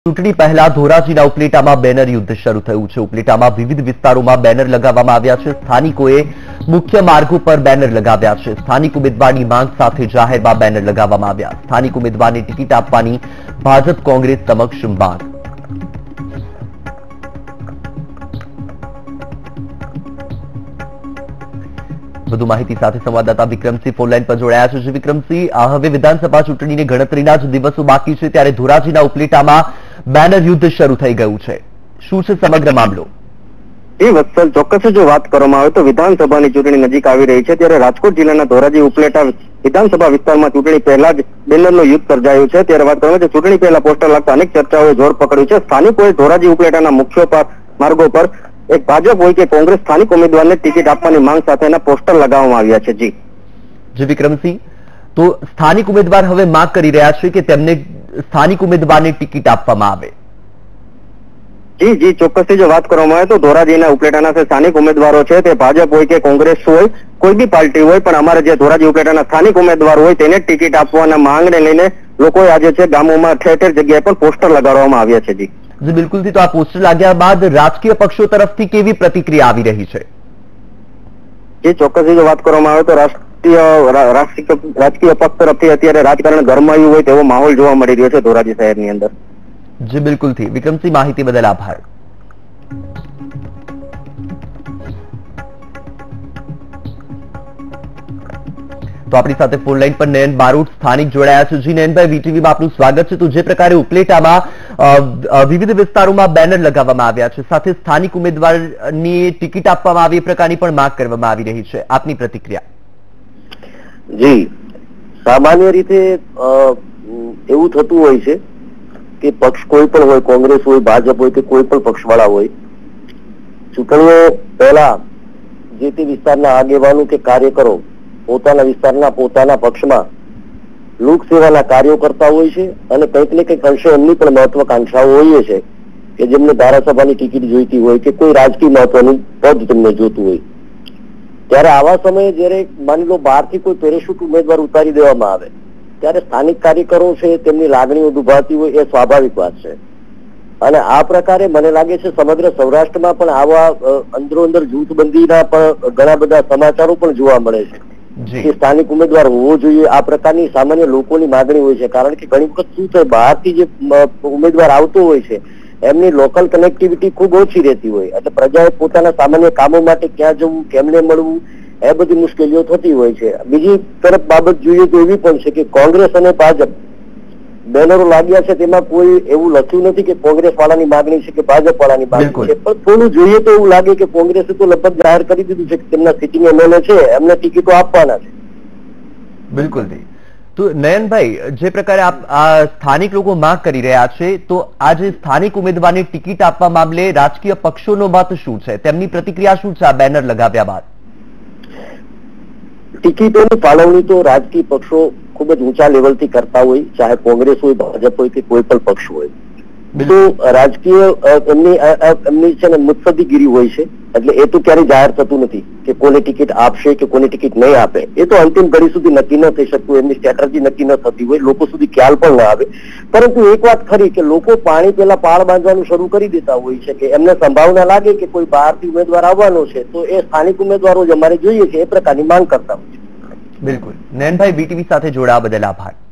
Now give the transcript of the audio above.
ચૂંટણી પહેલા ધોરાજીના ઉપલેટામાં બેનર યુદ્ધ શરૂ થયું છે। ઉપલેટામાં વિવિધ વિસ્તારોમાં બેનર લગાવવામાં આવ્યા છે। સ્થાનિકોએ મુખ્ય માર્ગો પર બેનર લગાવ્યા છે। સ્થાનિક ઉમેદવારની માંગ સાથે જાહેરમાં બેનર લગાવવામાં આવ્યા। સ્થાનિક ઉમેદવારને ટિકિટ આપવાની ભાજપ કોંગ્રેસ સમક્ષ માંગ। વધુ માહિતી સાથે સંવાદદાતા વિક્રમસિંહ ફોનલાઈન પર જોડાયા છે। વિક્રમસિંહ, હવે વિધાનસભા ચૂંટણીની ગણતરીના જ દિવસો બાકી છે, ત્યારે ધોરાજીના ઉપલેટામાં બેનર યુદ્ધ શરૂ થઈ ગયું છે। શું છે સમગ્ર મામલો? વત્સલ, ચોક્કસ જો વાત કરવામાં આવે તો વિધાનસભાની ચૂંટણી નજીક આવી રહી છે, ત્યારે રાજકોટ જિલ્લાના ધોરાજી ઉપલેટા વિધાનસભા વિસ્તારમાં ચૂંટણી પહેલા જ બેનરનો યુદ્ધ સર્જાયું છે। ત્યારે વાત કરવામાં આવે ચૂંટણી પહેલા પોસ્ટર લાગતા અનેક ચર્ચાઓએ જોર પકડ્યું છે। સ્થાનિકોએ ધોરાજી ઉપલેટાના મુખ્ય માર્ગો પર એક ભાજપ હોય કે કોંગ્રેસ સ્થાનિક ઉમેદવારને ટિકિટ આપવાની માંગ સાથેના પોસ્ટર લગાવવામાં આવ્યા છે। જી વિક્રમસિંહ, તો સ્થાનિક ઉમેદવાર હવે માંગ કરી રહ્યા છે કે તેમને સ્થાનિક ઉમેદવારને ટિકિટ આપવામાં આવે। જી ચોક્કસથી જો વાત કરવામાં આવે તો ધોરાજીના ઉપલેટાના સ્થાનિક ઉમેદવારો છે તે ભાજપ હોય કે કોંગ્રેસ હોય, કોઈ બી પાર્ટી હોય, પણ અમારે જે ધોરાજી ઉપલેટાના સ્થાનિક ઉમેદવાર હોય તેને ટિકિટ આપવાના માંગને લઈને લોકોએ આજે છે ગામોમાં ઠેર ઠેર જગ્યાએ પણ પોસ્ટર લગાડવામાં આવ્યા છે। જી બિલકુલ, તો આ પોસ્ટર લાગ્યા બાદ રાજકીય પક્ષો તરફથી કેવી પ્રતિક્રિયા આવી રહી છે? જે ચોક્કસથી જો વાત કરવામાં આવે તો રાજકીય પક્ષ તરફથી અત્યારે રાજકારણ ગરમાયું હોય તેવો માહોલ જોવા મળી રહ્યો છે ધોરાજી શહેરની અંદર। જી બિલકુલથી વિક્રમસિંહ, માહિતી બદલ આભાર। તો આપણી સાથે ફોન લાઈન પર નયન બારોટ સ્થાનિક જોડાયા છે। જી નયનભાઈ, વીટીવીમાં આપનું સ્વાગત છે। તો જે પ્રકારે ઉપલેટામાં વિવિધ વિસ્તારોમાં બેનર લગાવવામાં આવ્યા છે, સાથે સ્થાનિક ઉમેદવારની ટિકિટ આપવામાં આવી એ પ્રકારની પણ માંગ કરવામાં આવી રહી છે, આપની પ્રતિક્રિયા? જી, સામાન્ય રીતે એવું થતું હોય છે કે પક્ષ કોઈ પણ હોય, કોંગ્રેસ હોય, ભાજપ હોય કે કોઈ પણ પક્ષવાળા હોય, ચૂંટણીઓ પહેલા જે તે વિસ્તારના આગેવાનો કે કાર્યકરો પોતાના વિસ્તારના પોતાના પક્ષમાં લોકસેવાના કાર્યો કરતા હોય છે અને કંઈક ને કંઈક અંશે એમની પણ મહત્વાકાંક્ષાઓ હોય છે કે જેમને ધારાસભાની ટિકિટ જોઈતી હોય કે કોઈ રાજકીય મહત્વનું પદ તેમને જોતું હોય। ત્યારે આવા સમયે જયારે માની લો બહારથી કોઈ પેરેશૂટ ઉમેદવાર ઉતારી દેવામાં આવે ત્યારે સ્થાનિક કાર્યકરો છે તેમની લાગણીઓ દુભાતી હોય, એ સ્વાભાવિક વાત છે। અને આ પ્રકારે મને લાગે છે સમગ્ર સૌરાષ્ટ્રમાં પણ આવા અંદરો અંદર જૂથબંધીના પણ ઘણા બધા સમાચારો પણ જોવા મળે છે કે સ્થાનિક ઉમેદવાર હોવો જોઈએ, આ પ્રકારની સામાન્ય લોકોની માગણી હોય છે। કારણ કે ઘણી વખત શું થાય, બહારથી જે ઉમેદવાર આવતો હોય છે એમની લોકલ કનેક્ટિવિટી ખૂબ ઓછી રહેતી હોય, એટલે પ્રજાએ પોતાના સામાન્ય કામો માટે ક્યાં જવું, કેમને મળવું, એ બધી મુશ્કેલીઓ થતી હોય છે। બીજી તરફ બાબત જોઈએ તો એવી પણ છે કે કોંગ્રેસ અને ભાજપ બેનરો લાગ્યા છે, તેમાં કોઈ એવું લખ્યું નથી કે કોંગ્રેસ વાળાની માગણી છે કે ભાજપ વાળાની માગણી છે, પણ થોડું જોઈએ તો એવું લાગે કે કોંગ્રેસે તો લગભગ જાહેર કરી દીધું છે કે તેમના સિટિંગ એમએલએ છે એમને ટિકિટો આપવાના છે। બિલકુલ નહીં। તો નયનભાઈ, જે પ્રકારે આ સ્થાનિક લોકો માંગ કરી રહ્યા છે, તો આજે સ્થાનિક ઉમેદવારને ટિકિટ આપવા મામલે રાજકીય પક્ષોનો મત શું છે, તેમની પ્રતિક્રિયા શું છે આ બેનર લગાવ્યા બાદ? ટિકિટોની ફાળવણી તો રાજકીય પક્ષો ખૂબ જ ઊંચા લેવલથી કરતા હોય, ચાહે કોંગ્રેસ હોય, ભાજપ હોય કે કોઈ પણ પક્ષ હોય। તો રાજકીય એમની છે ને મુત્સદીગીરી હોય છે, એટલે એ તો ક્યારેય જાહેર થતું નથી કે કોને ટિકિટ આપશે કે કોને ટિકિટ નહીં આપે, એ તો અંતિમ ઘડી સુધી નક્કી ન થઈ શકતું, એમની સ્ટ્રેટેજી નક્કી ન થતી હોય, લોકો સુધી ખ્યાલ પણ ન આવે। પરંતુ એક વાત ખરી કે લોકો પાણી પેલા પાળ બાંધવાનું શરૂ કરી દેતા હોય છે કે એમને સંભાવના લાગે કે કોઈ બહારથી ઉમેદવાર આવવાનો છે તો એ સ્થાનિક ઉમેદવારો જ અમારે જોઈએ છે, એ પ્રકારની માંગ કરતા હોય છે। બિલકુલ, નયનભાઈ, બીટીવી સાથે જોડાવા બદલ આભાર।